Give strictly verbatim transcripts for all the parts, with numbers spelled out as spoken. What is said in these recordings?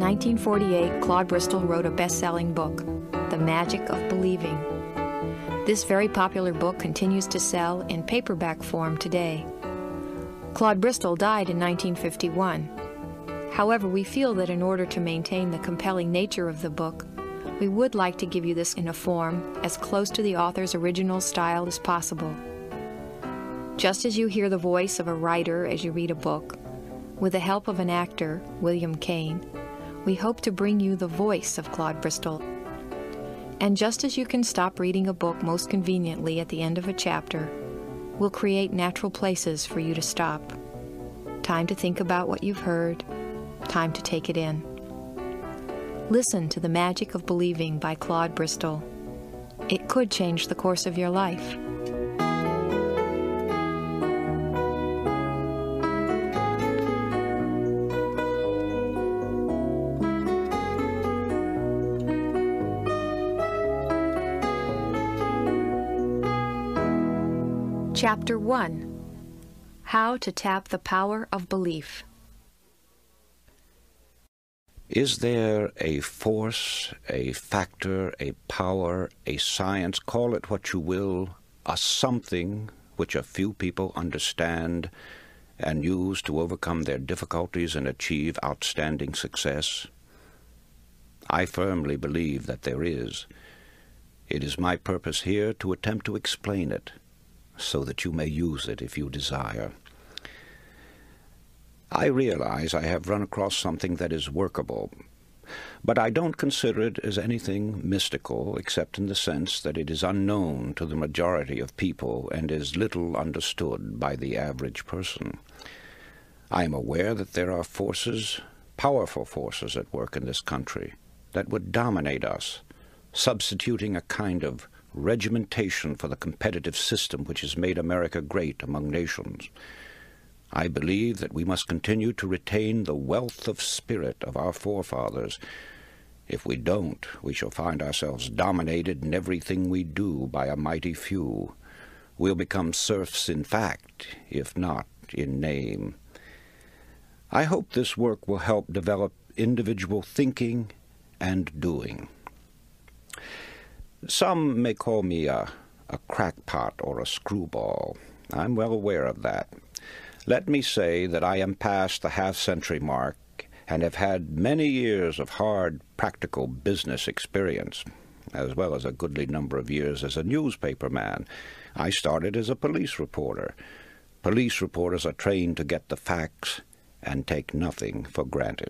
nineteen forty-eight, Claude Bristol wrote a best-selling book, The Magic of Believing. This very popular book continues to sell in paperback form today. Claude Bristol died in nineteen fifty-one. However, we feel that in order to maintain the compelling nature of the book, we would like to give you this in a form as close to the author's original style as possible. Just as you hear the voice of a writer as you read a book, with the help of an actor, William Kane, we hope to bring you the voice of Claude Bristol. And just as you can stop reading a book most conveniently at the end of a chapter, we'll create natural places for you to stop. Time to think about what you've heard, time to take it in. Listen to The Magic of Believing by Claude Bristol. It could change the course of your life. Chapter one. How to Tap the Power of Belief. Is there a force, a factor, a power, a science, call it what you will, a something which a few people understand and use to overcome their difficulties and achieve outstanding success? I firmly believe that there is. It is my purpose here to attempt to explain it, so that you may use it if you desire. I realize I have run across something that is workable, but I don't consider it as anything mystical, except in the sense that it is unknown to the majority of people and is little understood by the average person. I am aware that there are forces, powerful forces at work in this country, that would dominate us, substituting a kind of regimentation for the competitive system which has made America great among nations. I believe that we must continue to retain the wealth of spirit of our forefathers. If we don't, we shall find ourselves dominated in everything we do by a mighty few. We'll become serfs in fact, if not in name. I hope this work will help develop individual thinking and doing. Some may call me a, a crackpot or a screwball. I'm well aware of that. Let me say that I am past the half-century mark and have had many years of hard, practical business experience, as well as a goodly number of years as a newspaper man. I started as a police reporter. Police reporters are trained to get the facts and take nothing for granted.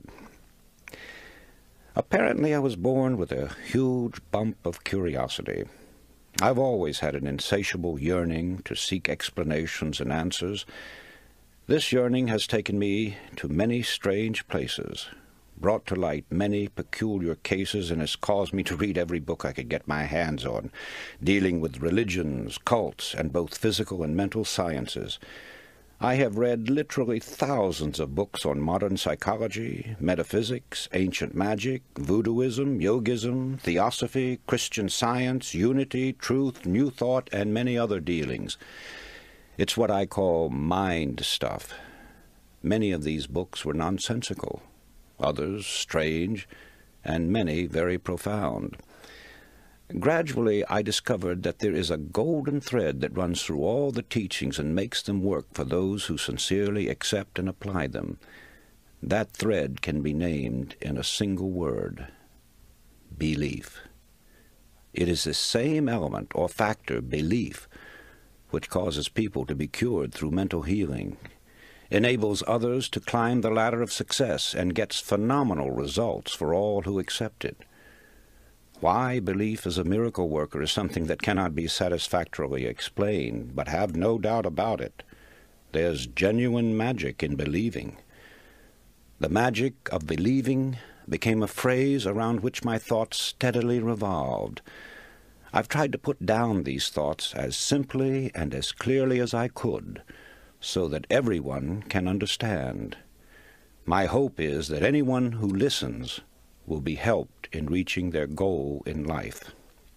Apparently I was born with a huge bump of curiosity. I've always had an insatiable yearning to seek explanations and answers. This yearning has taken me to many strange places, brought to light many peculiar cases, and has caused me to read every book I could get my hands on, dealing with religions, cults, and both physical and mental sciences. I have read literally thousands of books on modern psychology, metaphysics, ancient magic, voodooism, yogism, theosophy, Christian science, unity, truth, new thought, and many other dealings. It's what I call mind stuff. Many of these books were nonsensical, others strange, and many very profound. Gradually, I discovered that there is a golden thread that runs through all the teachings and makes them work for those who sincerely accept and apply them. That thread can be named in a single word: belief. It is the same element or factor, belief, which causes people to be cured through mental healing, enables others to climb the ladder of success, and gets phenomenal results for all who accept it. Why belief as a miracle worker is something that cannot be satisfactorily explained, but have no doubt about it. There's genuine magic in believing. The magic of believing became a phrase around which my thoughts steadily revolved. I've tried to put down these thoughts as simply and as clearly as I could, so that everyone can understand. My hope is that anyone who listens will be helped in reaching their goal in life.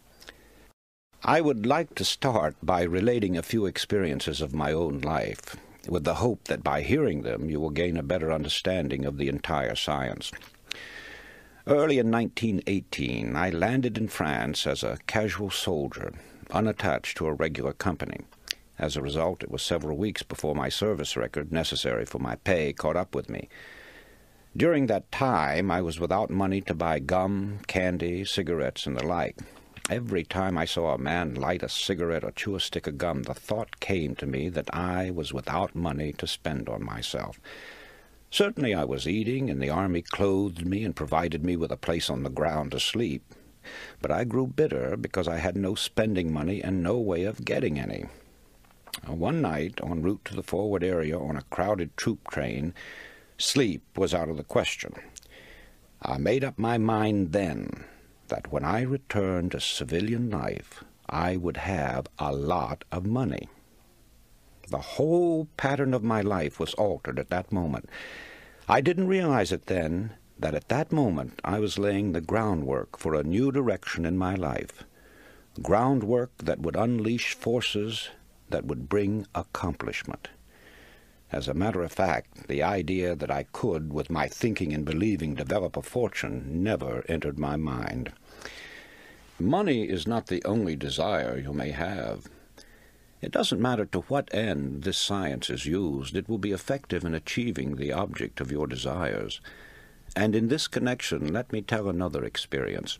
I would like to start by relating a few experiences of my own life, with the hope that by hearing them you will gain a better understanding of the entire science. Early in nineteen eighteen, I landed in France as a casual soldier, unattached to a regular company. As a result, it was several weeks before my service record, necessary for my pay, caught up with me. During that time, I was without money to buy gum, candy, cigarettes, and the like. Every time I saw a man light a cigarette or chew a stick of gum, the thought came to me that I was without money to spend on myself. Certainly I was eating, and the army clothed me and provided me with a place on the ground to sleep. But I grew bitter because I had no spending money and no way of getting any. One night, en route to the forward area on a crowded troop train, sleep was out of the question. I made up my mind then that when I returned to civilian life, I would have a lot of money. The whole pattern of my life was altered at that moment. I didn't realize it then that at that moment I was laying the groundwork for a new direction in my life, groundwork that would unleash forces that would bring accomplishment. As a matter of fact, the idea that I could, with my thinking and believing, develop a fortune never entered my mind. Money is not the only desire you may have. It doesn't matter to what end this science is used, it will be effective in achieving the object of your desires. And in this connection, let me tell another experience.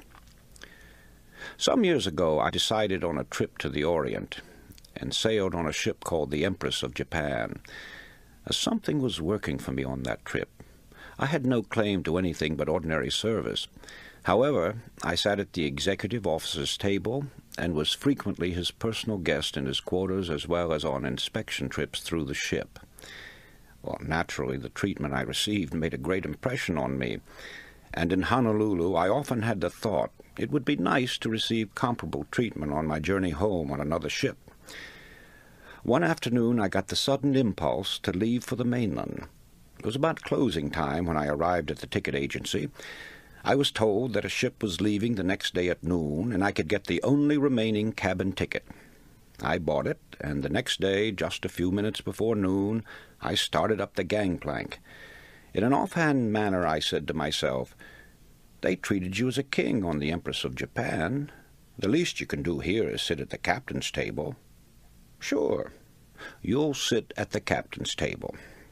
Some years ago, I decided on a trip to the Orient and sailed on a ship called the Empress of Japan. Something was working for me on that trip. I had no claim to anything but ordinary service. However, I sat at the executive officer's table and was frequently his personal guest in his quarters as well as on inspection trips through the ship. Well, naturally, the treatment I received made a great impression on me, and in Honolulu I often had the thought it would be nice to receive comparable treatment on my journey home on another ship. One afternoon I got the sudden impulse to leave for the mainland. It was about closing time when I arrived at the ticket agency. I was told that a ship was leaving the next day at noon, and I could get the only remaining cabin ticket. I bought it, and the next day, just a few minutes before noon, I started up the gangplank. In an offhand manner I said to myself, "They treated you as a king on the Empress of Japan. The least you can do here is sit at the captain's table." "Sure, you'll sit at the captain's table."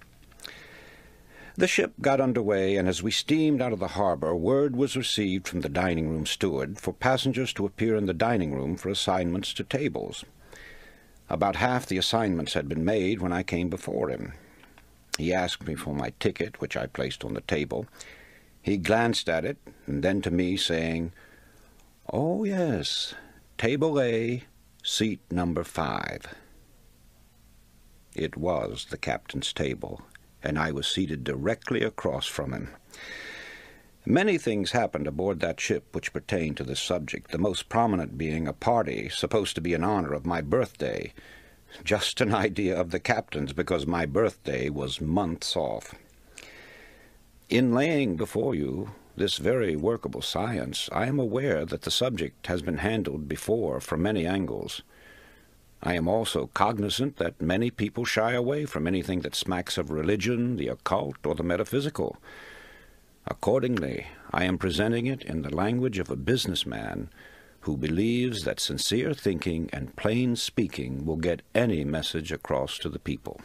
The ship got under way, and as we steamed out of the harbor, word was received from the dining-room steward for passengers to appear in the dining room for assignments to tables. About half the assignments had been made when I came before him. He asked me for my ticket, which I placed on the table. He glanced at it, and then to me, saying, "Oh, yes, table A, seat number five." It was the captain's table, and I was seated directly across from him. Many things happened aboard that ship which pertained to this subject, the most prominent being a party supposed to be in honor of my birthday. Just an idea of the captain's, because my birthday was months off. In laying before you this very workable science, I am aware that the subject has been handled before from many angles. I am also cognizant that many people shy away from anything that smacks of religion, the occult, or the metaphysical. Accordingly, I am presenting it in the language of a businessman who believes that sincere thinking and plain speaking will get any message across to the people.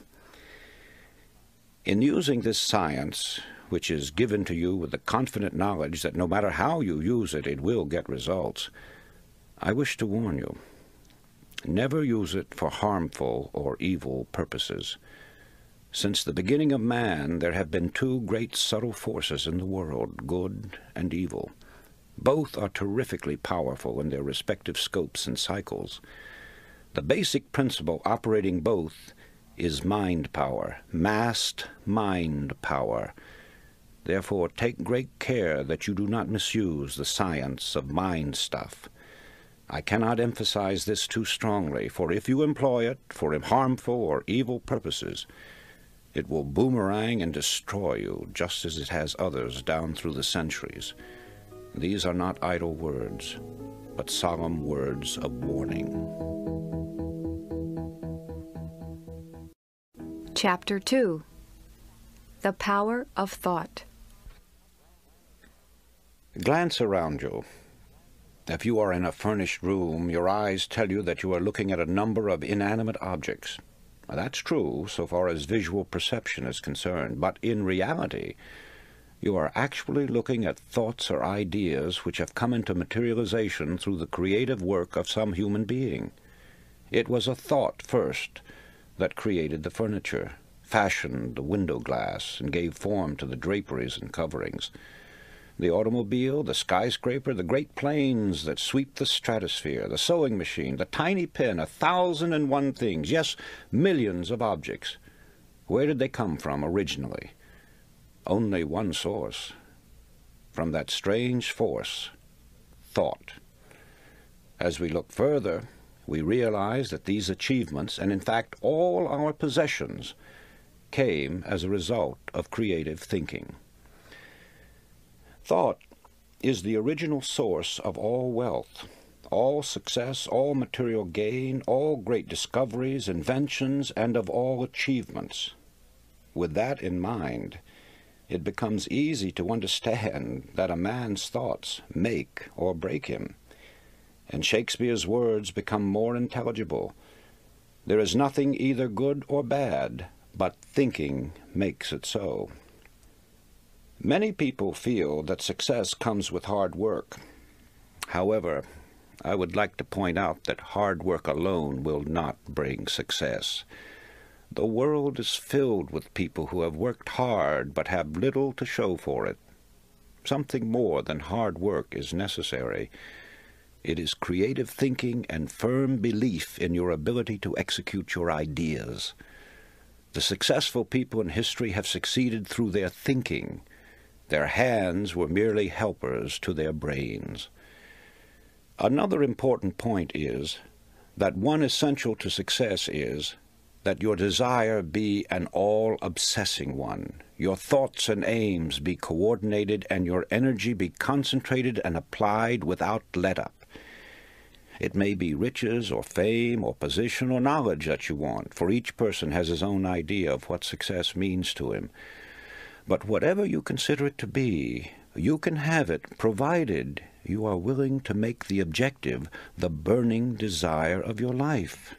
In using this science, which is given to you with the confident knowledge that no matter how you use it, it will get results, I wish to warn you. Never use it for harmful or evil purposes. Since the beginning of man, there have been two great subtle forces in the world, good and evil. Both are terrifically powerful in their respective scopes and cycles. The basic principle operating both is mind power, massed mind power. Therefore, take great care that you do not misuse the science of mind stuff. I cannot emphasize this too strongly, for if you employ it for harmful or evil purposes, it will boomerang and destroy you, just as it has others down through the centuries. These are not idle words, but solemn words of warning. Chapter two. The Power of Thought. Glance around you. If you are in a furnished room, your eyes tell you that you are looking at a number of inanimate objects. Now, that's true so far as visual perception is concerned, but in reality, you are actually looking at thoughts or ideas which have come into materialization through the creative work of some human being. It was a thought first that created the furniture, fashioned the window glass, and gave form to the draperies and coverings. The automobile, the skyscraper, the great planes that sweep the stratosphere, the sewing machine, the tiny pen, a thousand and one things, yes, millions of objects. Where did they come from originally? Only one source. From that strange force, thought. As we look further, we realize that these achievements, and in fact all our possessions, came as a result of creative thinking. Thought is the original source of all wealth, all success, all material gain, all great discoveries, inventions, and of all achievements. With that in mind, it becomes easy to understand that a man's thoughts make or break him, and Shakespeare's words become more intelligible. There is nothing either good or bad, but thinking makes it so. Many people feel that success comes with hard work. However, I would like to point out that hard work alone will not bring success. The world is filled with people who have worked hard but have little to show for it. Something more than hard work is necessary. It is creative thinking and firm belief in your ability to execute your ideas. The successful people in history have succeeded through their thinking. Their hands were merely helpers to their brains. Another important point is that one essential to success is that your desire be an all-obsessing one, your thoughts and aims be coordinated, and your energy be concentrated and applied without let-up. It may be riches or fame or position or knowledge that you want, for each person has his own idea of what success means to him. But whatever you consider it to be, you can have it, provided you are willing to make the objective the burning desire of your life.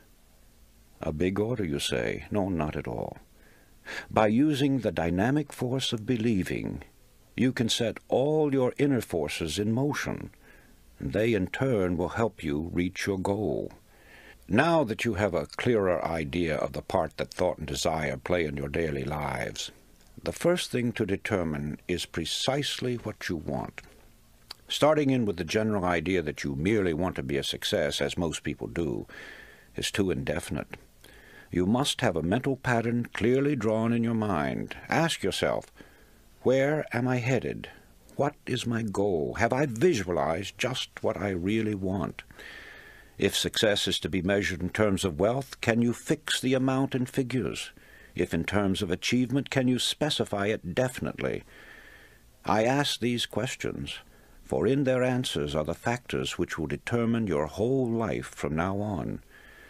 A big order, you say? No, not at all. By using the dynamic force of believing, you can set all your inner forces in motion, and they in turn will help you reach your goal. Now that you have a clearer idea of the part that thought and desire play in your daily lives, the first thing to determine is precisely what you want. Starting in with the general idea that you merely want to be a success, as most people do, is too indefinite. You must have a mental pattern clearly drawn in your mind. Ask yourself, where am I headed? What is my goal? Have I visualized just what I really want? If success is to be measured in terms of wealth, can you fix the amount in figures? If in terms of achievement, can you specify it definitely? I ask these questions, for in their answers are the factors which will determine your whole life from now on.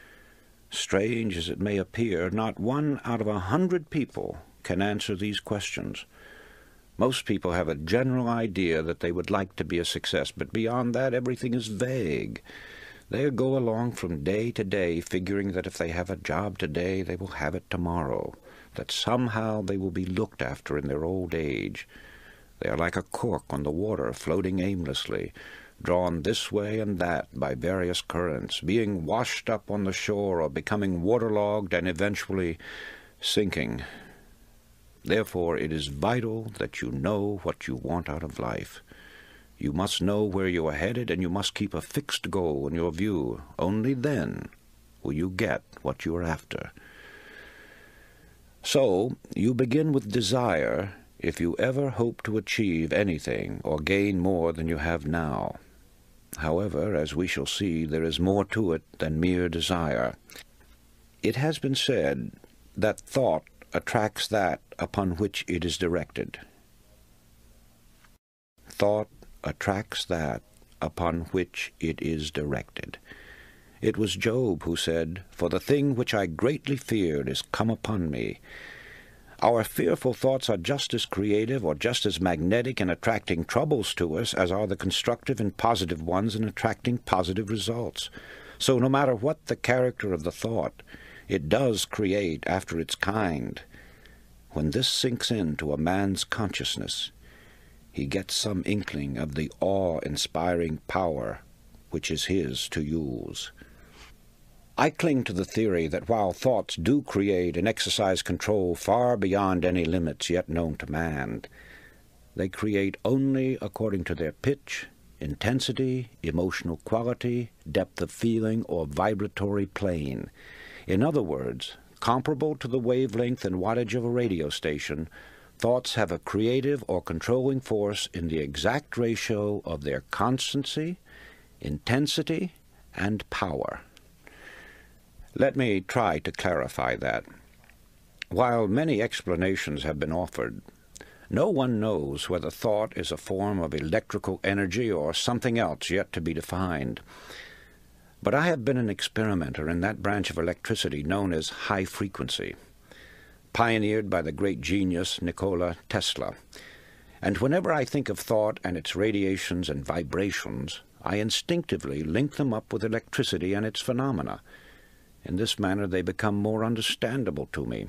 Strange as it may appear, not one out of a hundred people can answer these questions. Most people have a general idea that they would like to be a success, but beyond that everything is vague. They go along from day to day, figuring that if they have a job today, they will have it tomorrow, that somehow they will be looked after in their old age. They are like a cork on the water, floating aimlessly, drawn this way and that by various currents, being washed up on the shore or becoming waterlogged and eventually sinking. Therefore, it is vital that you know what you want out of life. You must know where you are headed, and you must keep a fixed goal in your view. Only then will you get what you are after. So, you begin with desire if you ever hope to achieve anything or gain more than you have now. However, as we shall see, there is more to it than mere desire. It has been said that thought attracts that upon which it is directed. Thought attracts that upon which it is directed. It was Job who said, "For the thing which I greatly feared is come upon me. Our fearful thoughts are just as creative or just as magnetic in attracting troubles to us as are the constructive and positive ones in attracting positive results. So no matter what the character of the thought, it does create after its kind. When this sinks into a man's consciousness, he gets some inkling of the awe-inspiring power which is his to use. I cling to the theory that while thoughts do create and exercise control far beyond any limits yet known to man, they create only according to their pitch, intensity, emotional quality, depth of feeling, or vibratory plane. In other words, comparable to the wavelength and wattage of a radio station, thoughts have a creative or controlling force in the exact ratio of their constancy, intensity, and power. Let me try to clarify that. While many explanations have been offered, no one knows whether thought is a form of electrical energy or something else yet to be defined. But I have been an experimenter in that branch of electricity known as high frequency, pioneered by the great genius Nikola Tesla. And whenever I think of thought and its radiations and vibrations, I instinctively link them up with electricity and its phenomena. In this manner they become more understandable to me.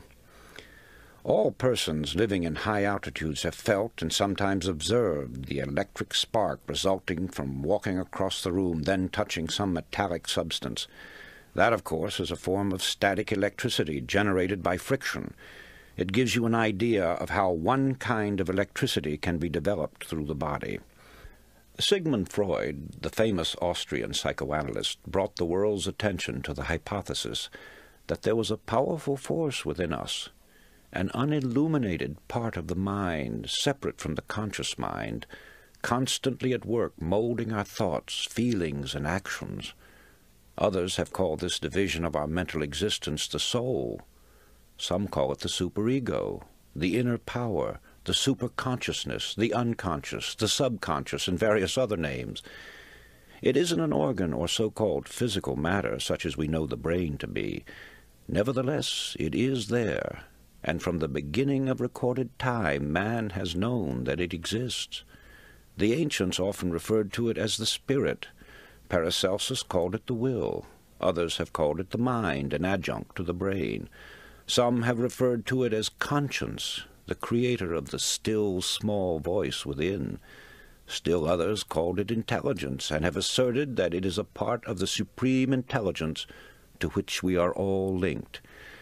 All persons living in high altitudes have felt and sometimes observed the electric spark resulting from walking across the room, then touching some metallic substance. That, of course, is a form of static electricity generated by friction. It gives you an idea of how one kind of electricity can be developed through the body. Sigmund Freud, the famous Austrian psychoanalyst, brought the world's attention to the hypothesis that there was a powerful force within us, an unilluminated part of the mind, separate from the conscious mind, constantly at work molding our thoughts, feelings, and actions. Others have called this division of our mental existence the soul. Some call it the superego, the inner power, the superconsciousness, the unconscious, the subconscious, and various other names. It isn't an organ or so-called physical matter, such as we know the brain to be. Nevertheless, it is there, and from the beginning of recorded time, man has known that it exists. The ancients often referred to it as the spirit. Paracelsus called it the will. Others have called it the mind, an adjunct to the brain. Some have referred to it as conscience, the creator of the still, small voice within. Still others called it intelligence, and have asserted that it is a part of the supreme intelligence to which we are all linked.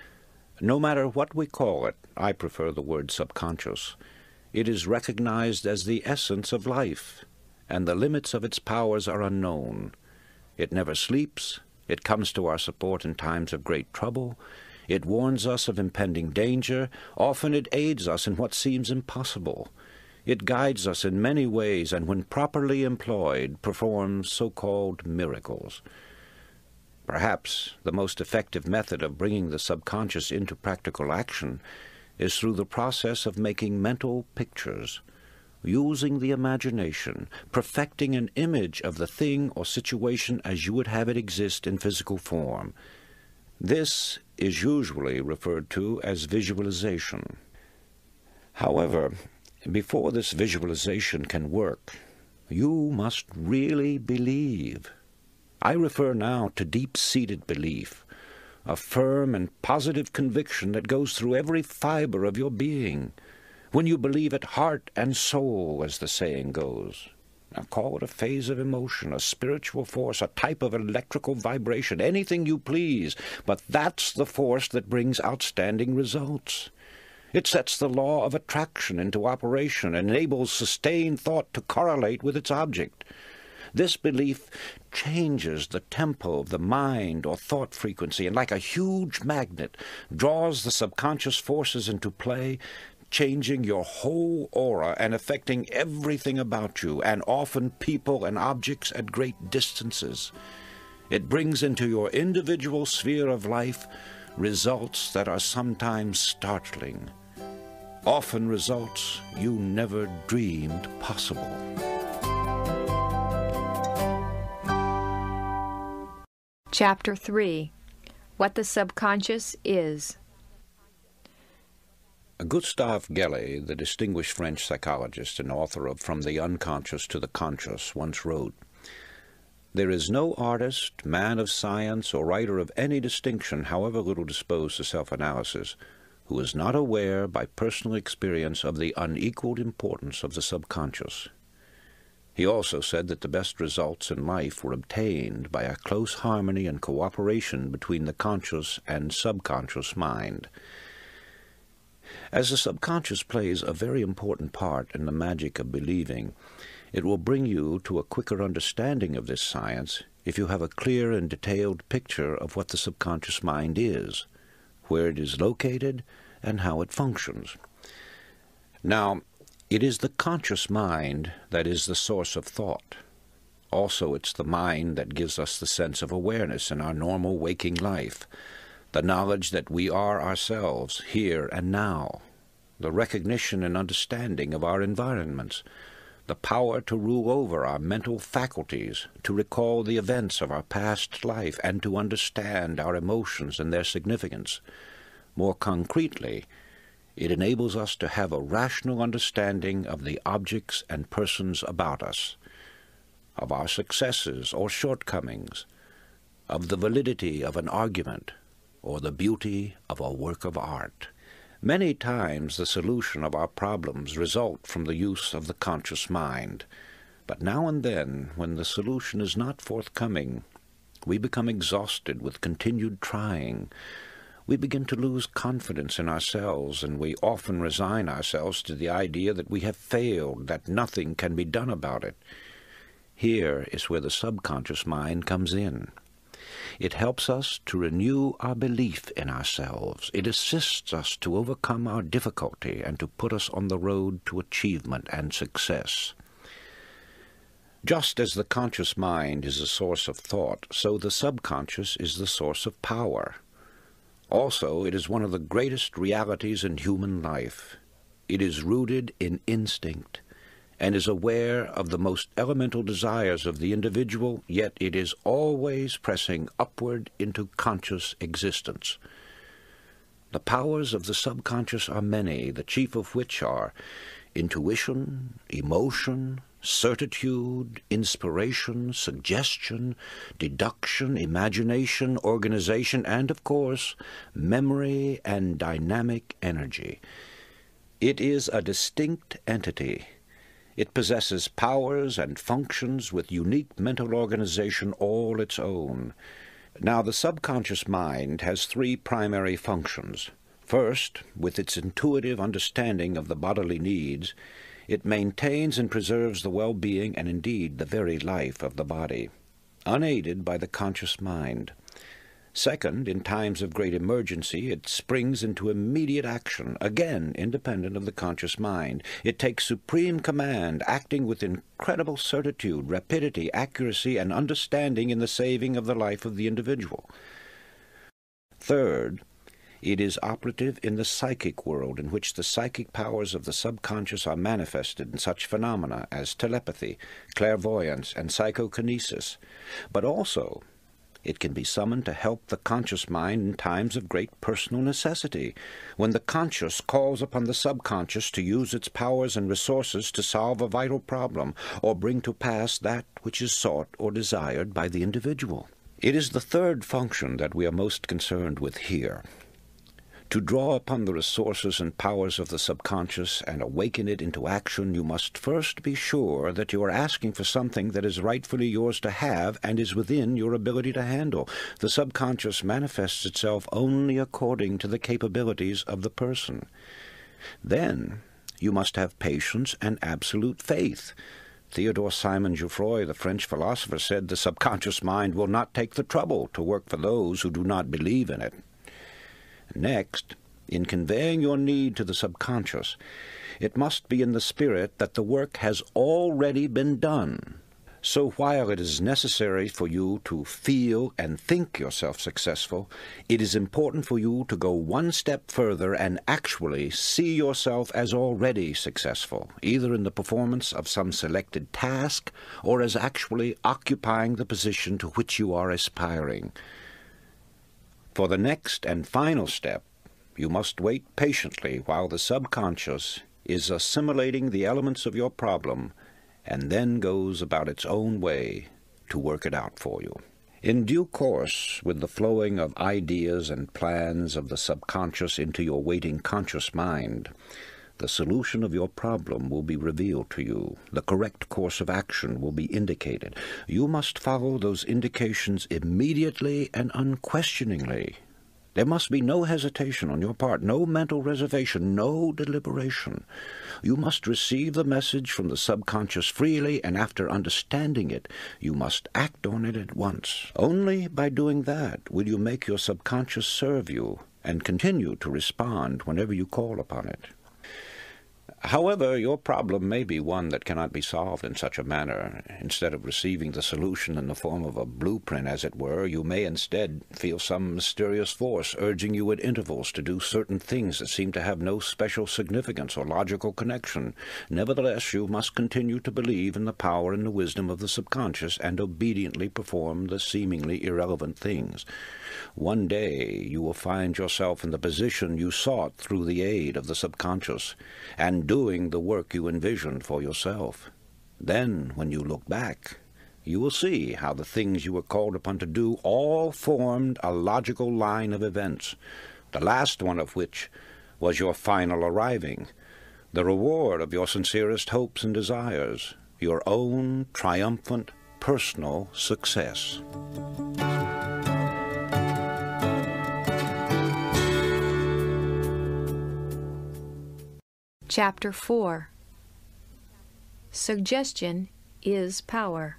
No matter what we call it, I prefer the word subconscious, it is recognized as the essence of life, and the limits of its powers are unknown. It never sleeps, it comes to our support in times of great trouble, it warns us of impending danger. Often it aids us in what seems impossible. It guides us in many ways, and when properly employed, performs so-called miracles. Perhaps the most effective method of bringing the subconscious into practical action is through the process of making mental pictures, using the imagination, perfecting an image of the thing or situation as you would have it exist in physical form. This is usually referred to as visualization. However, before this visualization can work, you must really believe. I refer now to deep-seated belief, a firm and positive conviction that goes through every fiber of your being. When you believe it heart and soul, as the saying goes. Now call it a phase of emotion, a spiritual force, a type of electrical vibration, anything you please, but that's the force that brings outstanding results. It sets the law of attraction into operation and enables sustained thought to correlate with its object. This belief changes the tempo of the mind or thought frequency, and like a huge magnet, draws the subconscious forces into play, changing your whole aura and affecting everything about you, and often people and objects at great distances. It brings into your individual sphere of life results that are sometimes startling, often results you never dreamed possible. Chapter three. What the Subconscious Is. Gustave Gellé, the distinguished French psychologist and author of From the Unconscious to the Conscious, once wrote, "There is no artist, man of science, or writer of any distinction, however little disposed to self-analysis, who is not aware by personal experience of the unequaled importance of the subconscious." He also said that the best results in life were obtained by a close harmony and cooperation between the conscious and subconscious mind. As the subconscious plays a very important part in the magic of believing, it will bring you to a quicker understanding of this science if you have a clear and detailed picture of what the subconscious mind is, where it is located, and how it functions. Now, it is the conscious mind that is the source of thought. Also, it's the mind that gives us the sense of awareness in our normal waking life, the knowledge that we are ourselves, here and now, the recognition and understanding of our environments, the power to rule over our mental faculties, to recall the events of our past life, and to understand our emotions and their significance. More concretely, it enables us to have a rational understanding of the objects and persons about us, of our successes or shortcomings, of the validity of an argument, or the beauty of a work of art. Many times the solution of our problems result from the use of the conscious mind, but now and then, when the solution is not forthcoming, we become exhausted with continued trying. We begin to lose confidence in ourselves, and we often resign ourselves to the idea that we have failed, that nothing can be done about it. Here is where the subconscious mind comes in. It helps us to renew our belief in ourselves. It assists us to overcome our difficulty and to put us on the road to achievement and success. Just as the conscious mind is a source of thought, so the subconscious is the source of power. Also, it is one of the greatest realities in human life. It is rooted in instinct, and is aware of the most elemental desires of the individual, yet it is always pressing upward into conscious existence. The powers of the subconscious are many, the chief of which are intuition, emotion, certitude, inspiration, suggestion, deduction, imagination, organization, and, of course, memory and dynamic energy. It is a distinct entity. It possesses powers and functions with unique mental organization all its own. Now, the subconscious mind has three primary functions. First, with its intuitive understanding of the bodily needs, it maintains and preserves the well-being and indeed the very life of the body, unaided by the conscious mind. Second, in times of great emergency, it springs into immediate action, again independent of the conscious mind. It takes supreme command, acting with incredible certitude, rapidity, accuracy, and understanding in the saving of the life of the individual. Third, it is operative in the psychic world, in which the psychic powers of the subconscious are manifested in such phenomena as telepathy, clairvoyance, and psychokinesis. But also, it can be summoned to help the conscious mind in times of great personal necessity, when the conscious calls upon the subconscious to use its powers and resources to solve a vital problem, or bring to pass that which is sought or desired by the individual. It is the third function that we are most concerned with here. To draw upon the resources and powers of the subconscious and awaken it into action, you must first be sure that you are asking for something that is rightfully yours to have and is within your ability to handle. The subconscious manifests itself only according to the capabilities of the person. Then you must have patience and absolute faith. Theodore Simon Jouffroy, the French philosopher, said the subconscious mind will not take the trouble to work for those who do not believe in it. Next, in conveying your need to the subconscious, it must be in the spirit that the work has already been done. So while it is necessary for you to feel and think yourself successful, it is important for you to go one step further and actually see yourself as already successful, either in the performance of some selected task or as actually occupying the position to which you are aspiring. For the next and final step, You must wait patiently while the subconscious is assimilating the elements of your problem and then goes about its own way to work it out for you. In due course, with the flowing of ideas and plans of the subconscious into your waiting conscious mind, the solution of your problem will be revealed to you. The correct course of action will be indicated. You must follow those indications immediately and unquestioningly. There must be no hesitation on your part, no mental reservation, no deliberation. You must receive the message from the subconscious freely, and after understanding it, you must act on it at once. Only by doing that will you make your subconscious serve you and continue to respond whenever you call upon it. However, your problem may be one that cannot be solved in such a manner. Instead of receiving the solution in the form of a blueprint, as it were, you may instead feel some mysterious force urging you at intervals to do certain things that seem to have no special significance or logical connection. Nevertheless, you must continue to believe in the power and the wisdom of the subconscious and obediently perform the seemingly irrelevant things. One day you will find yourself in the position you sought through the aid of the subconscious, and doing the work you envisioned for yourself. Then, when you look back, you will see how the things you were called upon to do all formed a logical line of events, the last one of which was your final arriving, the reward of your sincerest hopes and desires, your own triumphant personal success. Chapter four. Suggestion is Power.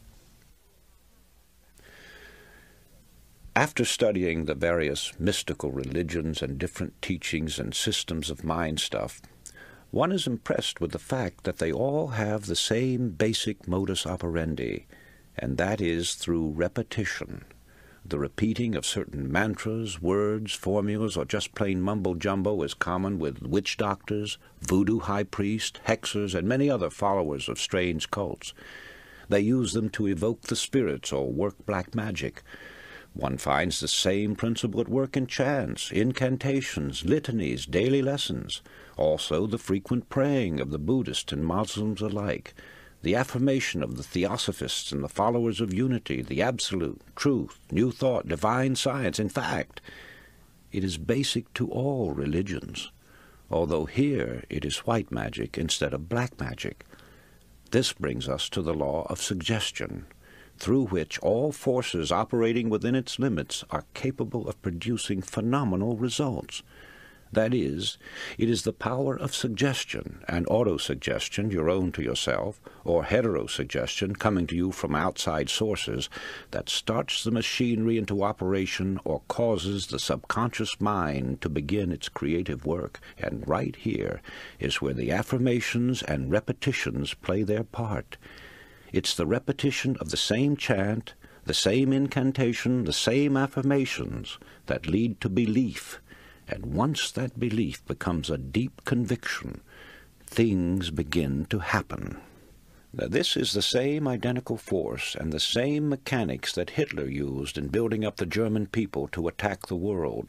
After studying the various mystical religions and different teachings and systems of mind stuff, one is impressed with the fact that they all have the same basic modus operandi, and that is through repetition. The repeating of certain mantras, words, formulas, or just plain mumbo-jumbo is common with witch doctors, voodoo high priests, hexers, and many other followers of strange cults. They use them to evoke the spirits or work black magic. One finds the same principle at work in chants, incantations, litanies, daily lessons, also the frequent praying of the Buddhists and Muslims alike, the affirmation of the Theosophists and the followers of unity, the absolute, truth, new thought, divine science. In fact, it is basic to all religions, although here it is white magic instead of black magic. This brings us to the law of suggestion, through which all forces operating within its limits are capable of producing phenomenal results. That is, it is the power of suggestion and autosuggestion, your own to yourself, or heterosuggestion coming to you from outside sources, that starts the machinery into operation or causes the subconscious mind to begin its creative work. And right here is where the affirmations and repetitions play their part. It's the repetition of the same chant, the same incantation, the same affirmations that lead to belief. And once that belief becomes a deep conviction, things begin to happen. Now, this is the same identical force and the same mechanics that Hitler used in building up the German people to attack the world.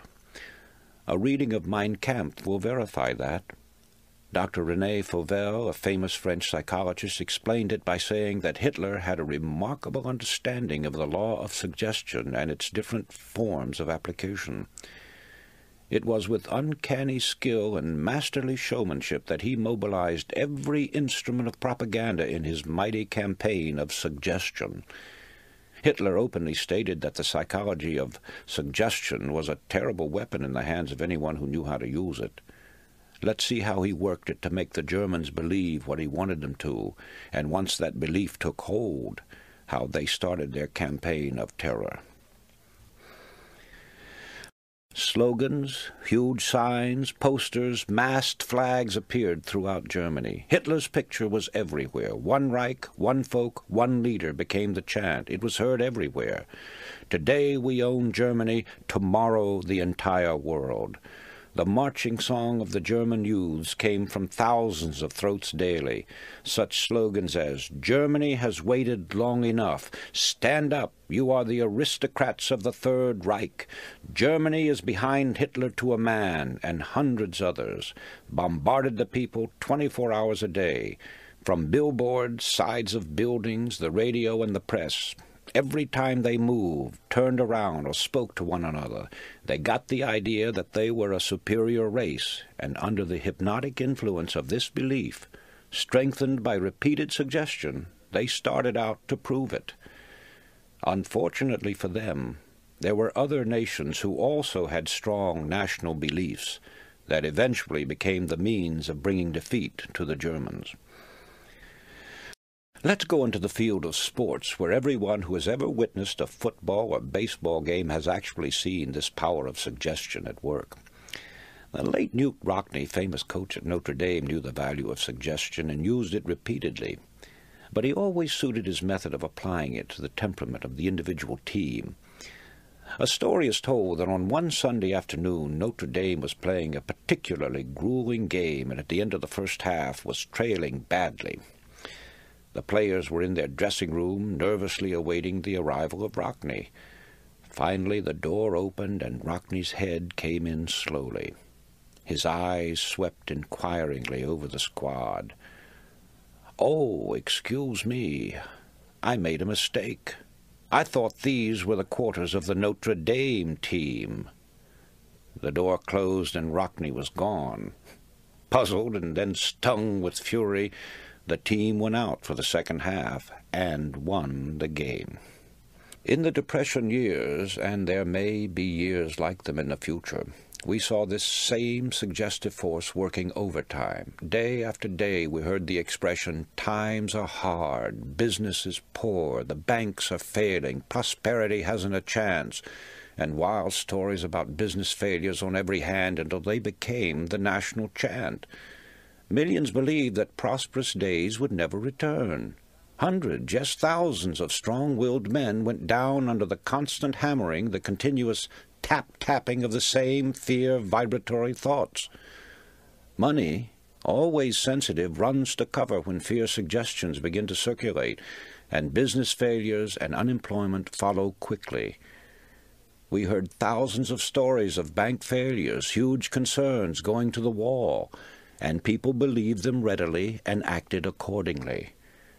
A reading of Mein Kampf will verify that. Doctor René Fauvel, a famous French psychologist, explained it by saying that Hitler had a remarkable understanding of the law of suggestion and its different forms of application. It was with uncanny skill and masterly showmanship that he mobilized every instrument of propaganda in his mighty campaign of suggestion. Hitler openly stated that the psychology of suggestion was a terrible weapon in the hands of anyone who knew how to use it. Let's see how he worked it to make the Germans believe what he wanted them to, and once that belief took hold, how they started their campaign of terror. Slogans, huge signs, posters, masked flags appeared throughout Germany. Hitler's picture was everywhere. One Reich, one folk, one leader became the chant. It was heard everywhere. Today we own Germany, tomorrow the entire world. The marching song of the German youths came from thousands of throats daily. Such slogans as, "Germany has waited long enough," "Stand up, you are the aristocrats of the Third Reich," "Germany is behind Hitler to a man," and hundreds others, bombarded the people twenty-four hours a day. From billboards, sides of buildings, the radio and the press. Every time they moved, turned around, or spoke to one another, they got the idea that they were a superior race, and under the hypnotic influence of this belief, strengthened by repeated suggestion, they started out to prove it. Unfortunately for them, there were other nations who also had strong national beliefs that eventually became the means of bringing defeat to the Germans. Let's go into the field of sports, where everyone who has ever witnessed a football or baseball game has actually seen this power of suggestion at work. The late Newt Rockne, famous coach at Notre Dame, knew the value of suggestion and used it repeatedly, but he always suited his method of applying it to the temperament of the individual team. A story is told that on one Sunday afternoon, Notre Dame was playing a particularly grueling game and at the end of the first half was trailing badly. The players were in their dressing room, nervously awaiting the arrival of Rockne. Finally the door opened and Rockne's head came in slowly. His eyes swept inquiringly over the squad. "Oh, excuse me. I made a mistake. I thought these were the quarters of the Notre Dame team." The door closed and Rockne was gone. Puzzled and then stung with fury, the team went out for the second half and won the game. In the Depression years, and there may be years like them in the future, we saw this same suggestive force working overtime. Day after day we heard the expression, "Times are hard, business is poor, the banks are failing, prosperity hasn't a chance," and wild stories about business failures on every hand until they became the national chant. Millions believed that prosperous days would never return. Hundreds, yes, thousands of strong-willed men went down under the constant hammering, the continuous tap-tapping of the same fear-vibratory thoughts. Money, always sensitive, runs to cover when fear suggestions begin to circulate, and business failures and unemployment follow quickly. We heard thousands of stories of bank failures, huge concerns going to the wall, and people believed them readily and acted accordingly.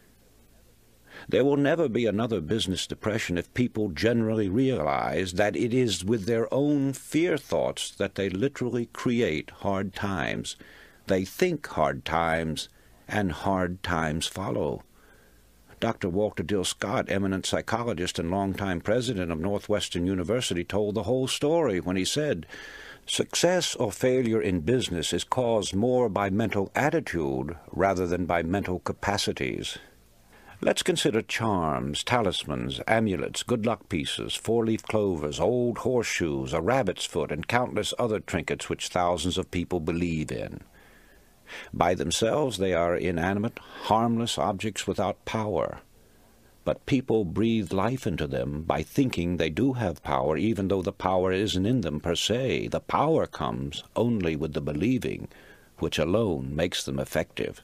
There will never be another business depression if people generally realize that it is with their own fear thoughts that they literally create hard times. They think hard times, and hard times follow. Doctor Walter Dill Scott, eminent psychologist and longtime president of Northwestern University, told the whole story when he said, "Success or failure in business is caused more by mental attitude rather than by mental capacities." Let's consider charms, talismans, amulets, good luck pieces, four-leaf clovers, old horseshoes, a rabbit's foot, and countless other trinkets which thousands of people believe in. By themselves they are inanimate, harmless objects without power. But people breathe life into them by thinking they do have power, even though the power isn't in them per se. The power comes only with the believing, which alone makes them effective.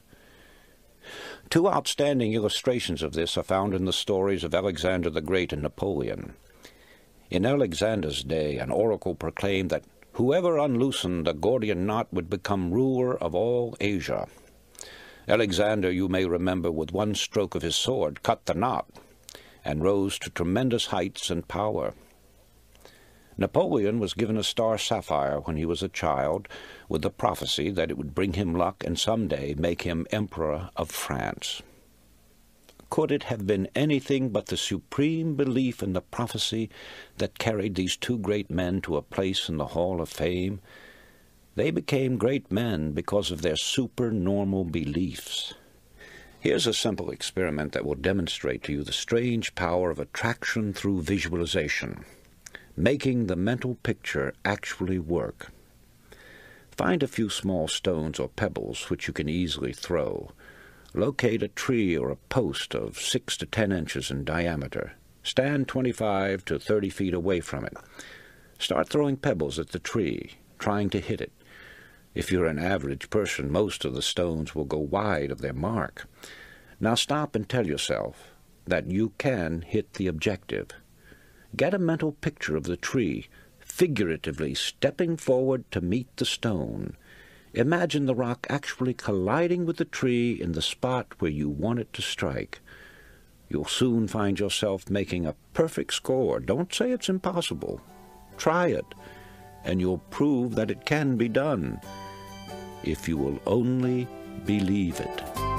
Two outstanding illustrations of this are found in the stories of Alexander the Great and Napoleon. In Alexander's day, an oracle proclaimed that whoever unloosened the Gordian knot would become ruler of all Asia. Alexander, you may remember, with one stroke of his sword, cut the knot, and rose to tremendous heights and power. Napoleon was given a star sapphire when he was a child, with the prophecy that it would bring him luck and someday make him Emperor of France. Could it have been anything but the supreme belief in the prophecy that carried these two great men to a place in the Hall of Fame? They became great men because of their supernormal beliefs. Here's a simple experiment that will demonstrate to you the strange power of attraction through visualization, making the mental picture actually work. Find a few small stones or pebbles which you can easily throw. Locate a tree or a post of six to ten inches in diameter. Stand twenty-five to thirty feet away from it. Start throwing pebbles at the tree, trying to hit it. If you're an average person, most of the stones will go wide of their mark. Now stop and tell yourself that you can hit the objective. Get a mental picture of the tree, figuratively stepping forward to meet the stone. Imagine the rock actually colliding with the tree in the spot where you want it to strike. You'll soon find yourself making a perfect score. Don't say it's impossible. Try it, and you'll prove that it can be done, if you will only believe it.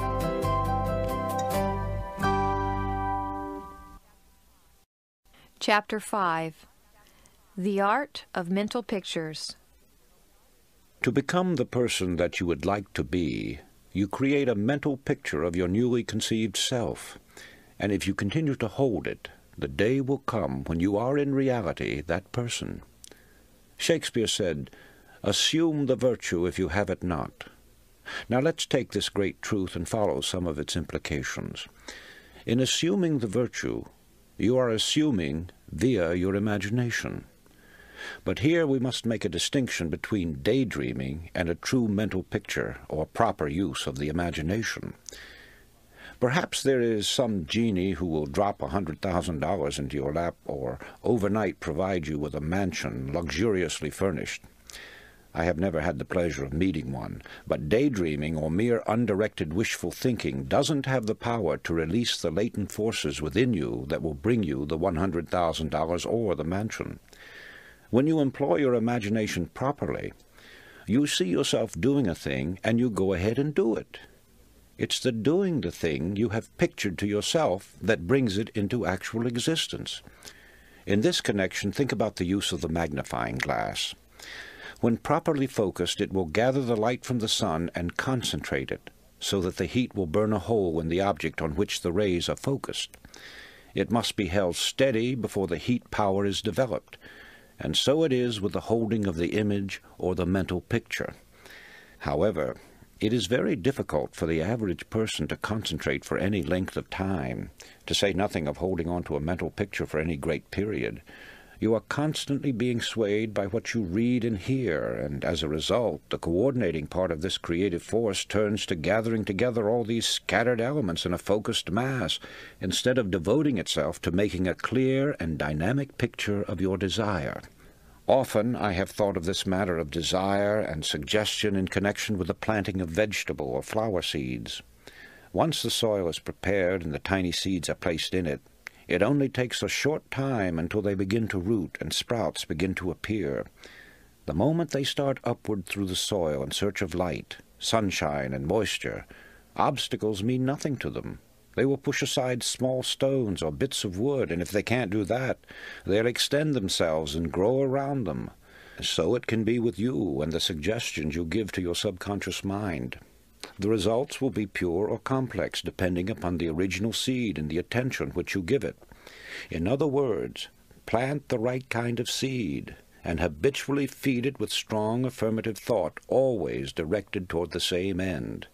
Chapter five. The Art of Mental Pictures. To become the person that you would like to be, you create a mental picture of your newly conceived self, and if you continue to hold it, the day will come when you are in reality that person. Shakespeare said, "Assume the virtue if you have it not." Now let's take this great truth and follow some of its implications. In assuming the virtue, you are assuming via your imagination. But here we must make a distinction between daydreaming and a true mental picture or proper use of the imagination. Perhaps there is some genie who will drop a hundred thousand dollars into your lap or overnight provide you with a mansion luxuriously furnished. I have never had the pleasure of meeting one, but daydreaming or mere undirected wishful thinking doesn't have the power to release the latent forces within you that will bring you the one hundred thousand dollars or the mansion. When you employ your imagination properly, you see yourself doing a thing and you go ahead and do it. It's the doing the thing you have pictured to yourself that brings it into actual existence. In this connection, think about the use of the magnifying glass. When properly focused, it will gather the light from the sun and concentrate it, so that the heat will burn a hole in the object on which the rays are focused. It must be held steady before the heat power is developed, and so it is with the holding of the image or the mental picture. However, it is very difficult for the average person to concentrate for any length of time, to say nothing of holding on to a mental picture for any great period. You are constantly being swayed by what you read and hear, and as a result, the coordinating part of this creative force turns to gathering together all these scattered elements in a focused mass, instead of devoting itself to making a clear and dynamic picture of your desire. Often I have thought of this matter of desire and suggestion in connection with the planting of vegetable or flower seeds. Once the soil is prepared and the tiny seeds are placed in it, it only takes a short time until they begin to root and sprouts begin to appear. The moment they start upward through the soil in search of light, sunshine, and moisture, obstacles mean nothing to them. They will push aside small stones or bits of wood, and if they can't do that, they'll extend themselves and grow around them. So it can be with you and the suggestions you give to your subconscious mind. The results will be pure or complex, depending upon the original seed and the attention which you give it. In other words, plant the right kind of seed, and habitually feed it with strong affirmative thought, always directed toward the same end.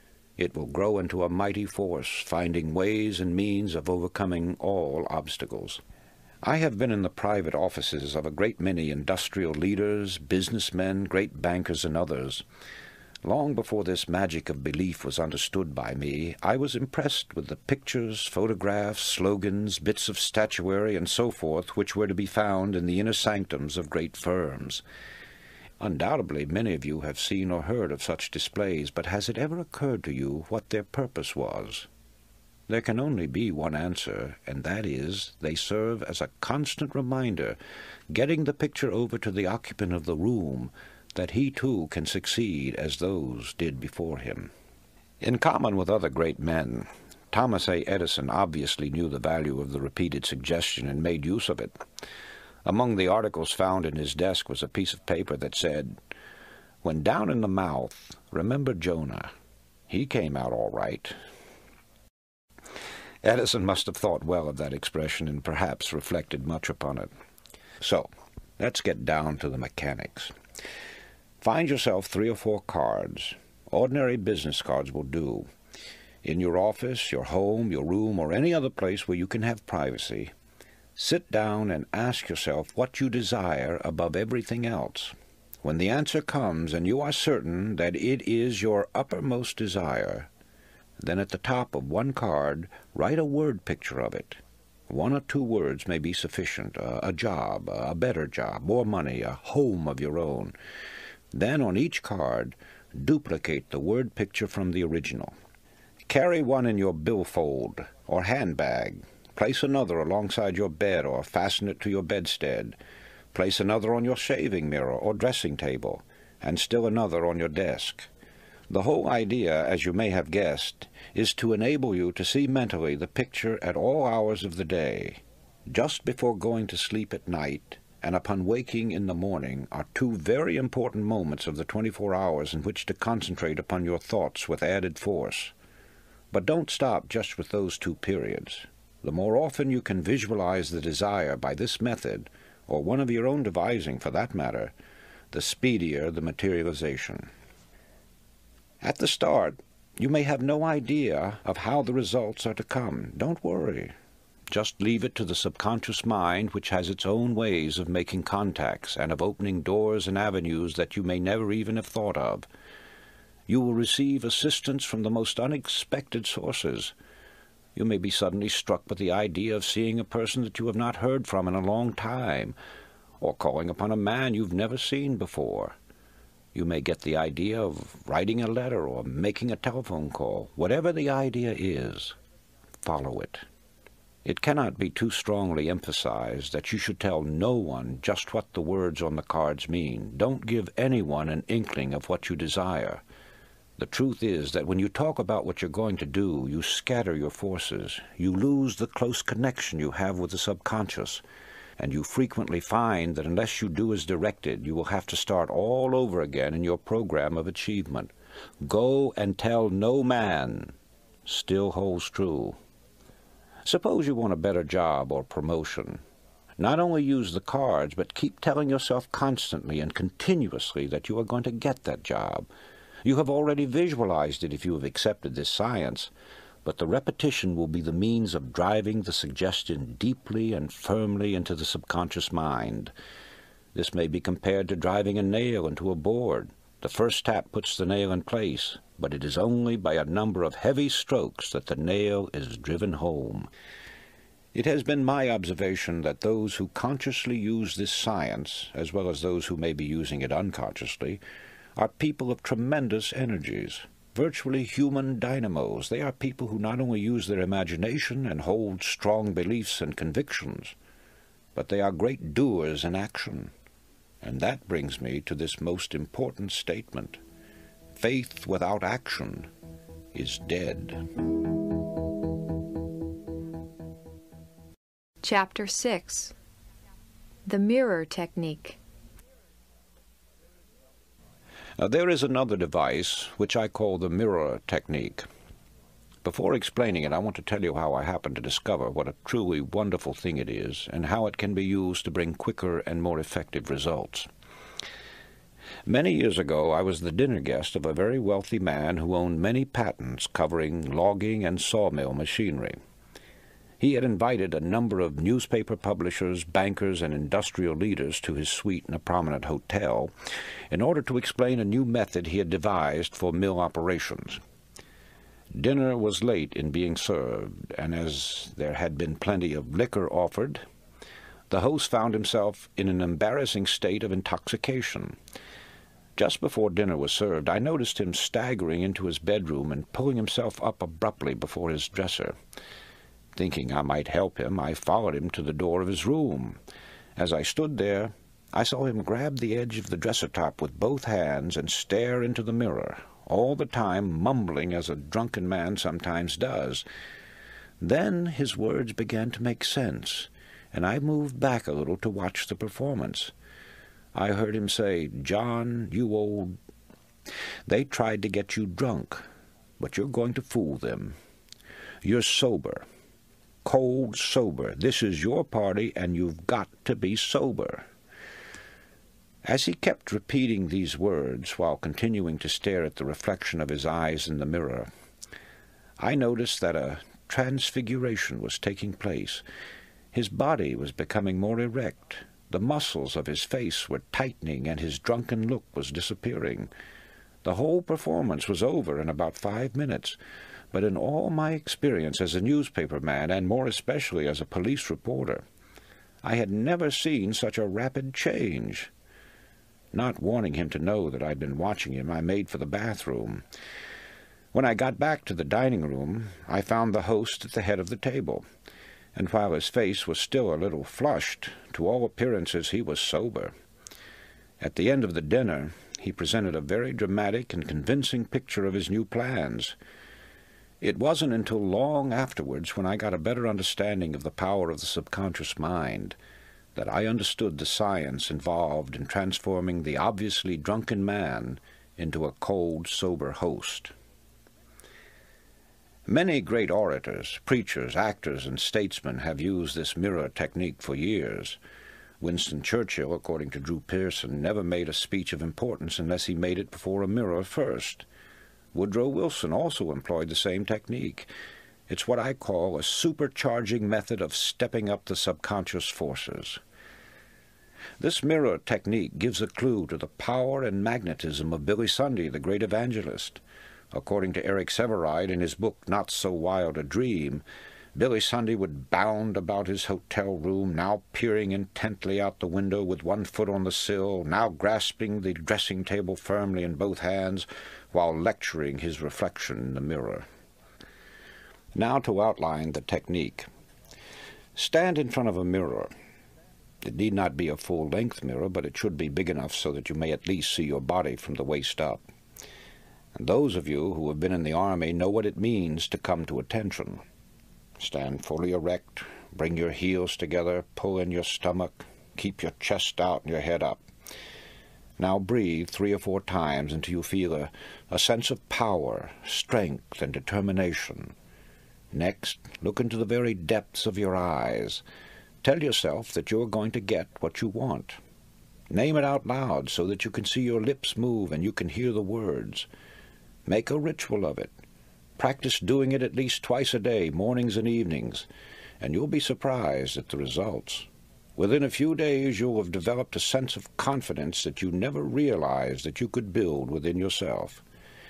It will grow into a mighty force, finding ways and means of overcoming all obstacles. I have been in the private offices of a great many industrial leaders, businessmen, great bankers, and others. Long before this magic of belief was understood by me, I was impressed with the pictures, photographs, slogans, bits of statuary, and so forth, which were to be found in the inner sanctums of great firms. Undoubtedly, many of you have seen or heard of such displays, but has it ever occurred to you what their purpose was? There can only be one answer, and that is, they serve as a constant reminder, getting the picture over to the occupant of the room, that he too can succeed as those did before him. In common with other great men, Thomas A. Edison obviously knew the value of the repeated suggestion and made use of it. Among the articles found in his desk was a piece of paper that said, "When down in the mouth, remember Jonah. He came out all right." Edison must have thought well of that expression and perhaps reflected much upon it. So, let's get down to the mechanics. Find yourself three or four cards. Ordinary business cards will do. In your office, your home, your room, or any other place where you can have privacy, sit down and ask yourself what you desire above everything else. When the answer comes and you are certain that it is your uppermost desire, then at the top of one card write a word picture of it. One or two words may be sufficient. Uh, a job, a better job, more money, a home of your own. Then on each card, duplicate the word picture from the original. Carry one in your billfold or handbag. Place another alongside your bed or fasten it to your bedstead. Place another on your shaving mirror or dressing table, and still another on your desk. The whole idea, as you may have guessed, is to enable you to see mentally the picture at all hours of the day. Just before going to sleep at night and upon waking in the morning are two very important moments of the twenty-four hours in which to concentrate upon your thoughts with added force. But don't stop just with those two periods. The more often you can visualize the desire by this method, or one of your own devising for that matter, the speedier the materialization. At the start, you may have no idea of how the results are to come. Don't worry. Just leave it to the subconscious mind, which has its own ways of making contacts and of opening doors and avenues that you may never even have thought of. You will receive assistance from the most unexpected sources. You may be suddenly struck with the idea of seeing a person that you have not heard from in a long time, or calling upon a man you've never seen before. You may get the idea of writing a letter or making a telephone call. Whatever the idea is, follow it. It cannot be too strongly emphasized that you should tell no one just what the words on the cards mean. Don't give anyone an inkling of what you desire. The truth is that when you talk about what you're going to do, you scatter your forces. You lose the close connection you have with the subconscious, and you frequently find that unless you do as directed, you will have to start all over again in your program of achievement. Go and tell no man still holds true. Suppose you want a better job or promotion. Not only use the cards, but keep telling yourself constantly and continuously that you are going to get that job. You have already visualized it if you have accepted this science, but the repetition will be the means of driving the suggestion deeply and firmly into the subconscious mind. This may be compared to driving a nail into a board. The first tap puts the nail in place, but it is only by a number of heavy strokes that the nail is driven home. It has been my observation that those who consciously use this science, as well as those who may be using it unconsciously, are people of tremendous energies, virtually human dynamos. They are people who not only use their imagination and hold strong beliefs and convictions, but they are great doers in action. And that brings me to this most important statement. Faith without action is dead. Chapter six. The Mirror Technique. Now, there is another device which I call the mirror technique. Before explaining it, I want to tell you how I happened to discover what a truly wonderful thing it is and how it can be used to bring quicker and more effective results. Many years ago, I was the dinner guest of a very wealthy man who owned many patents covering logging and sawmill machinery. He had invited a number of newspaper publishers, bankers, and industrial leaders to his suite in a prominent hotel in order to explain a new method he had devised for mill operations. Dinner was late in being served, and as there had been plenty of liquor offered, the host found himself in an embarrassing state of intoxication. Just before dinner was served, I noticed him staggering into his bedroom and pulling himself up abruptly before his dresser. Thinking I might help him, I followed him to the door of his room. As I stood there, I saw him grab the edge of the dresser-top with both hands and stare into the mirror, all the time mumbling as a drunken man sometimes does. Then his words began to make sense, and I moved back a little to watch the performance. I heard him say, "John, you old... They tried to get you drunk, but you're going to fool them. You're sober. Cold sober. This is your party, and you've got to be sober." As he kept repeating these words while continuing to stare at the reflection of his eyes in the mirror, I noticed that a transfiguration was taking place. His body was becoming more erect. The muscles of his face were tightening, and his drunken look was disappearing. The whole performance was over in about five minutes, but in all my experience as a newspaper man, and more especially as a police reporter, I had never seen such a rapid change. Not wanting him to know that I'd been watching him, I made for the bathroom. When I got back to the dining room, I found the host at the head of the table, and while his face was still a little flushed, to all appearances he was sober. At the end of the dinner, he presented a very dramatic and convincing picture of his new plans. It wasn't until long afterwards, when I got a better understanding of the power of the subconscious mind, that I understood the science involved in transforming the obviously drunken man into a cold, sober host. Many great orators, preachers, actors, and statesmen have used this mirror technique for years. Winston Churchill, according to Drew Pearson, never made a speech of importance unless he made it before a mirror first. Woodrow Wilson also employed the same technique. It's what I call a supercharging method of stepping up the subconscious forces. This mirror technique gives a clue to the power and magnetism of Billy Sunday, the great evangelist. According to Eric Sevareid in his book Not So Wild a Dream, Billy Sunday would bound about his hotel room, now peering intently out the window with one foot on the sill, now grasping the dressing table firmly in both hands, while lecturing his reflection in the mirror. Now to outline the technique. Stand in front of a mirror. It need not be a full-length mirror, but it should be big enough so that you may at least see your body from the waist up. And those of you who have been in the Army know what it means to come to attention. Stand fully erect, bring your heels together, pull in your stomach, keep your chest out and your head up. Now breathe three or four times until you feel a, a sense of power, strength, and determination. Next, look into the very depths of your eyes. Tell yourself that you are going to get what you want. Name it out loud so that you can see your lips move and you can hear the words. Make a ritual of it. Practice doing it at least twice a day, mornings and evenings, and you'll be surprised at the results. Within a few days you'll have developed a sense of confidence that you never realized that you could build within yourself.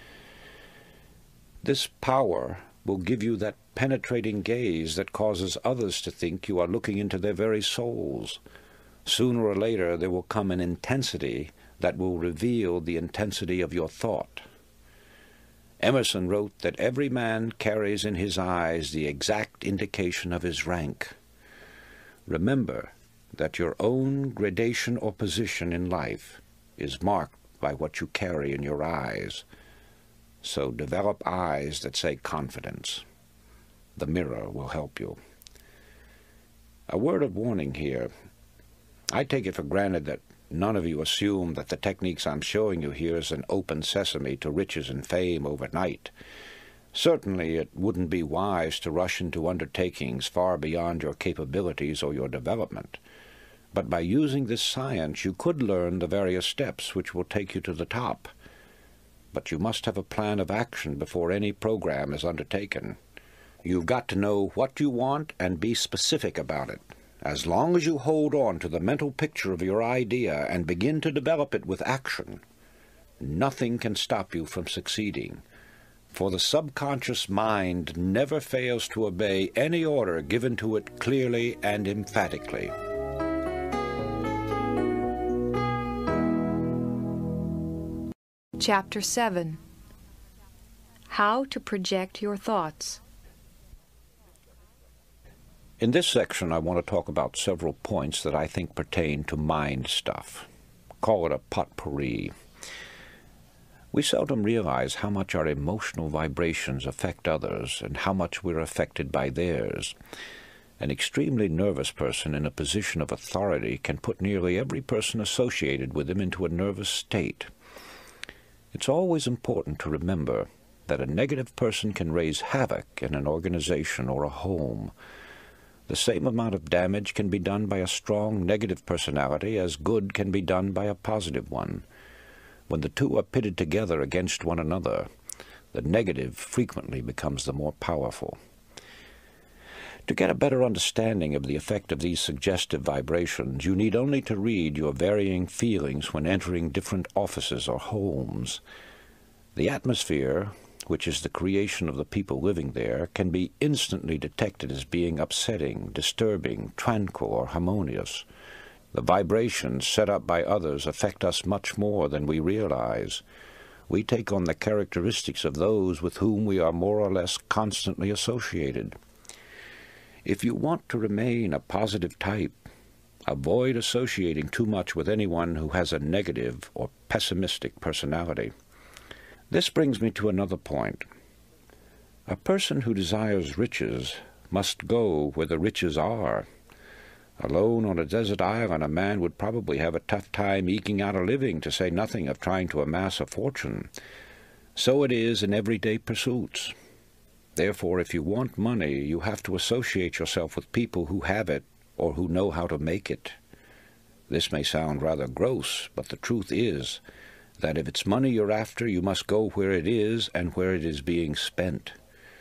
This power will give you that penetrating gaze that causes others to think you are looking into their very souls. Sooner or later there will come an intensity that will reveal the intensity of your thought. Emerson wrote that every man carries in his eyes the exact indication of his rank. Remember that your own gradation or position in life is marked by what you carry in your eyes. So develop eyes that say confidence. The mirror will help you. A word of warning here. I take it for granted that none of you assume that the techniques I'm showing you here is an open sesame to riches and fame overnight. Certainly it wouldn't be wise to rush into undertakings far beyond your capabilities or your development. But by using this science you could learn the various steps which will take you to the top. But you must have a plan of action before any program is undertaken. You've got to know what you want and be specific about it. As long as you hold on to the mental picture of your idea and begin to develop it with action, nothing can stop you from succeeding. For the subconscious mind never fails to obey any order given to it clearly and emphatically. Chapter seven. How to Project Your Thoughts. In this section, I want to talk about several points that I think pertain to mind stuff. Call it a potpourri. We seldom realize how much our emotional vibrations affect others and how much we're affected by theirs. An extremely nervous person in a position of authority can put nearly every person associated with him into a nervous state. It's always important to remember that a negative person can raise havoc in an organization or a home. The same amount of damage can be done by a strong negative personality as good can be done by a positive one. When the two are pitted together against one another, the negative frequently becomes the more powerful. To get a better understanding of the effect of these suggestive vibrations, you need only to read your varying feelings when entering different offices or homes. The atmosphere, which is the creation of the people living there, can be instantly detected as being upsetting, disturbing, tranquil, or harmonious. The vibrations set up by others affect us much more than we realize. We take on the characteristics of those with whom we are more or less constantly associated. If you want to remain a positive type, avoid associating too much with anyone who has a negative or pessimistic personality. This brings me to another point. A person who desires riches must go where the riches are. Alone on a desert island, a man would probably have a tough time eking out a living, to say nothing of trying to amass a fortune. So it is in everyday pursuits. Therefore, if you want money, you have to associate yourself with people who have it or who know how to make it. This may sound rather gross, but the truth is that if it's money you're after, you must go where it is and where it is being spent.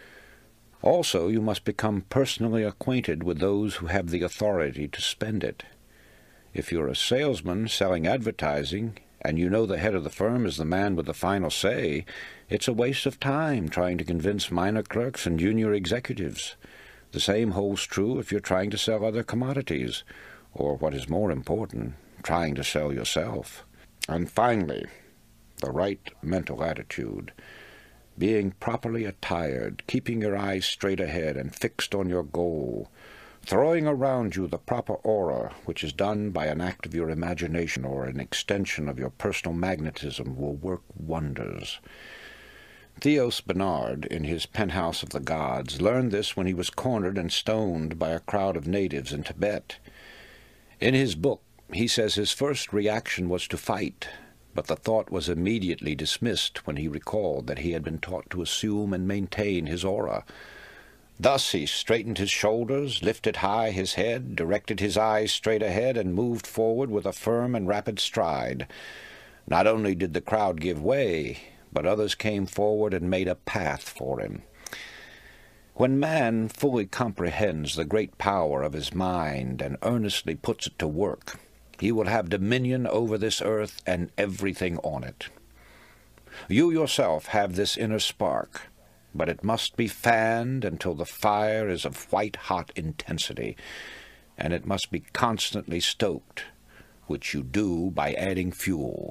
Also, you must become personally acquainted with those who have the authority to spend it. If you're a salesman selling advertising, and you know the head of the firm is the man with the final say, it's a waste of time trying to convince minor clerks and junior executives. The same holds true if you're trying to sell other commodities, or what is more important, trying to sell yourself. And finally, the right mental attitude. Being properly attired, keeping your eyes straight ahead and fixed on your goal, throwing around you the proper aura, which is done by an act of your imagination or an extension of your personal magnetism, will work wonders. Theos Bernard, in his Penthouse of the Gods, learned this when he was cornered and stoned by a crowd of natives in Tibet. In his book, he says his first reaction was to fight, but the thought was immediately dismissed when he recalled that he had been taught to assume and maintain his aura. Thus he straightened his shoulders, lifted high his head, directed his eyes straight ahead, and moved forward with a firm and rapid stride. Not only did the crowd give way, but others came forward and made a path for him. When man fully comprehends the great power of his mind and earnestly puts it to work, he will have dominion over this earth and everything on it. You yourself have this inner spark, but it must be fanned until the fire is of white-hot intensity, and it must be constantly stoked, which you do by adding fuel.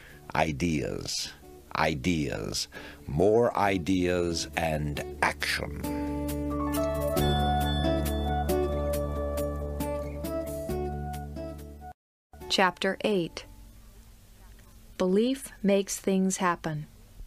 Ideas, ideas, more ideas, and action. Chapter eight. Belief makes things happen.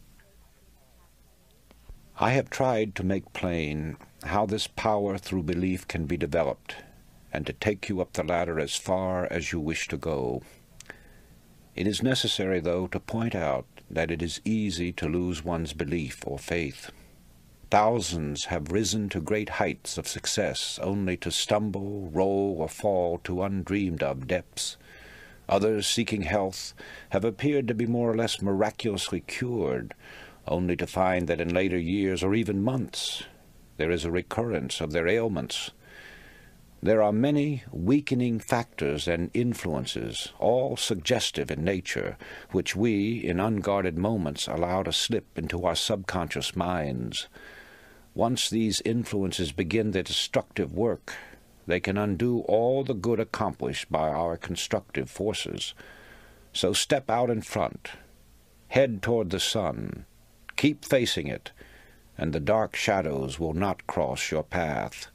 I have tried to make plain how this power through belief can be developed, and to take you up the ladder as far as you wish to go. It is necessary, though, to point out that it is easy to lose one's belief or faith. Thousands have risen to great heights of success, only to stumble, roll, or fall to undreamed-of depths. Others, seeking health, have appeared to be more or less miraculously cured, only to find that in later years, or even months, there is a recurrence of their ailments. There are many weakening factors and influences, all suggestive in nature, which we, in unguarded moments, allow to slip into our subconscious minds. Once these influences begin their destructive work, they can undo all the good accomplished by our constructive forces. So step out in front, head toward the sun, keep facing it, and the dark shadows will not cross your path.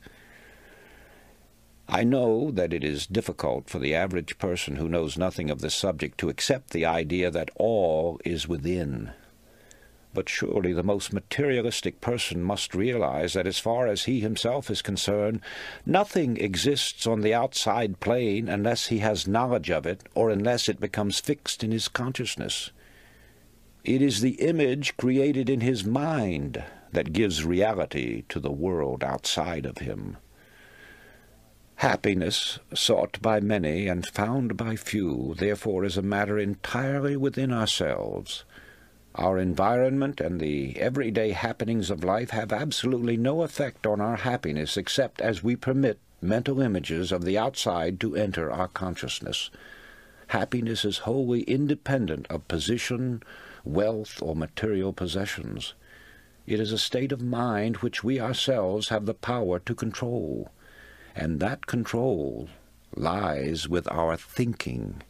I know that it is difficult for the average person who knows nothing of this subject to accept the idea that all is within. But surely the most materialistic person must realize that as far as he himself is concerned, nothing exists on the outside plane unless he has knowledge of it, or unless it becomes fixed in his consciousness. It is the image created in his mind that gives reality to the world outside of him. Happiness, sought by many and found by few, therefore is a matter entirely within ourselves. Our environment and the everyday happenings of life have absolutely no effect on our happiness except as we permit mental images of the outside to enter our consciousness. Happiness is wholly independent of position, wealth, or material possessions. It is a state of mind which we ourselves have the power to control, and that control lies with our thinking.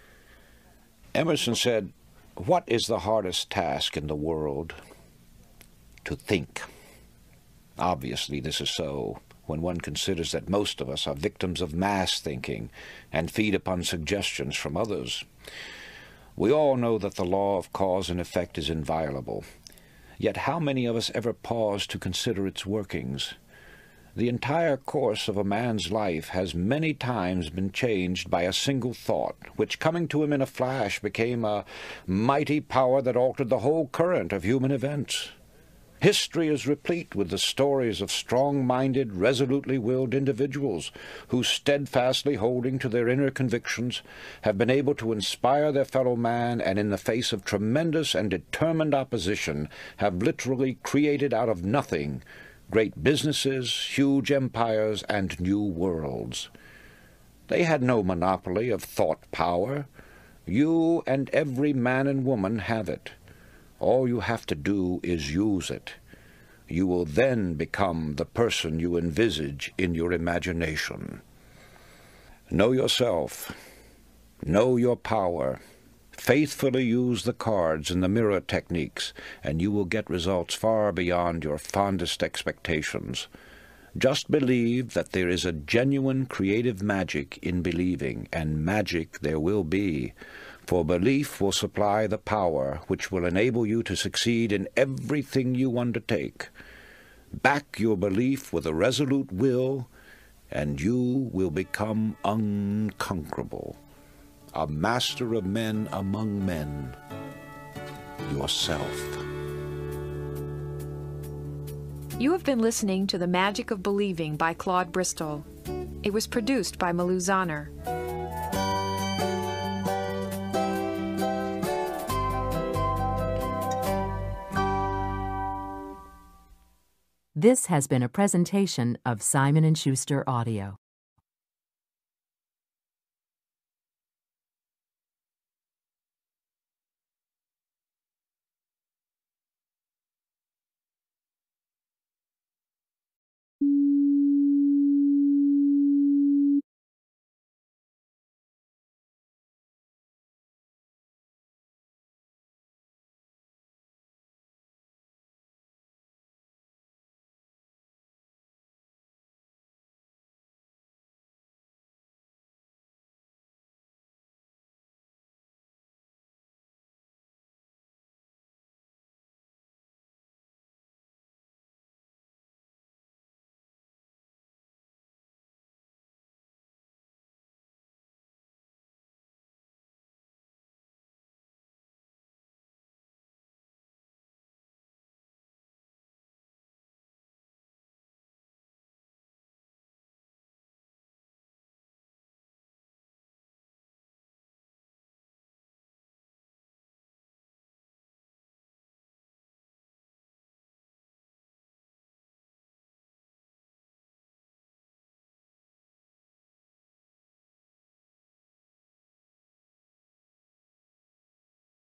Emerson said, "What is the hardest task in the world? To think." Obviously, this is so when one considers that most of us are victims of mass thinking and feed upon suggestions from others. We all know that the law of cause and effect is inviolable. Yet how many of us ever pause to consider its workings? The entire course of a man's life has many times been changed by a single thought, which, coming to him in a flash, became a mighty power that altered the whole current of human events. History is replete with the stories of strong-minded, resolutely willed individuals who, steadfastly holding to their inner convictions, have been able to inspire their fellow man and, in the face of tremendous and determined opposition, have literally created out of nothing great businesses, huge empires, and new worlds. They had no monopoly of thought power. You and every man and woman have it. All you have to do is use it. You will then become the person you envisage in your imagination. Know yourself. Know your power. Faithfully use the cards and the mirror techniques, and you will get results far beyond your fondest expectations. Just believe that there is a genuine creative magic in believing, and magic there will be, for belief will supply the power which will enable you to succeed in everything you undertake. Back your belief with a resolute will, and you will become unconquerable. A master of men among men, yourself. You have been listening to The Magic of Believing by Claude Bristol. It was produced by Malou Zahner. This has been a presentation of Simon and Schuster Audio.